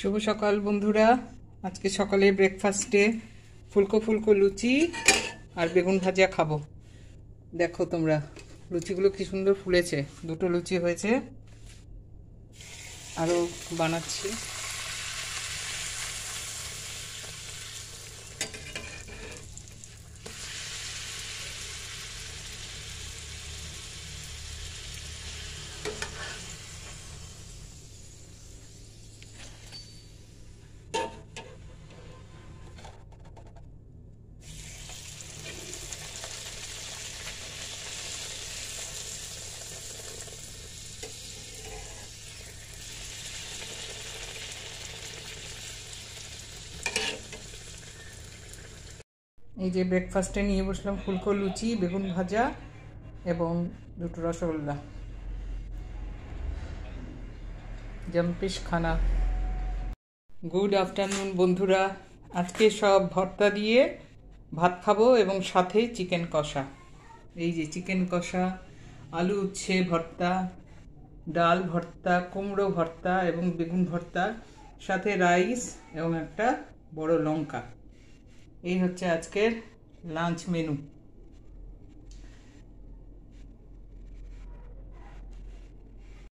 শুভ সকাল বন্ধুরা। আজকে সকালে ব্রেকফাস্টে ফুলকো ফুলকো লুচি আর বেগুন ভাজা খাবো। দেখো তোমরা, লুচিগুলো কি সুন্দর ফুলেছে। দুটো লুচি হয়েছে, আরও বানাচ্ছি। এই যে ব্রেকফাস্টে নিয়ে বসলাম ফুলকো লুচি, বেগুন ভাজা এবং দুটো রসগোল্লা। জম্পিশ খানা। গুড আফটারনুন বন্ধুরা। আজকে সব ভর্তা দিয়ে ভাত খাবো এবং সাথে চিকেন কষা। এই যে চিকেন কষা, আলু উচ্ছে ভর্তা, ডাল ভর্তা, কুমড়ো ভর্তা এবং বেগুন ভর্তা, সাথে রাইস এবং একটা বড় লঙ্কা। এই হচ্ছে আজকের লাঞ্চ মেনু।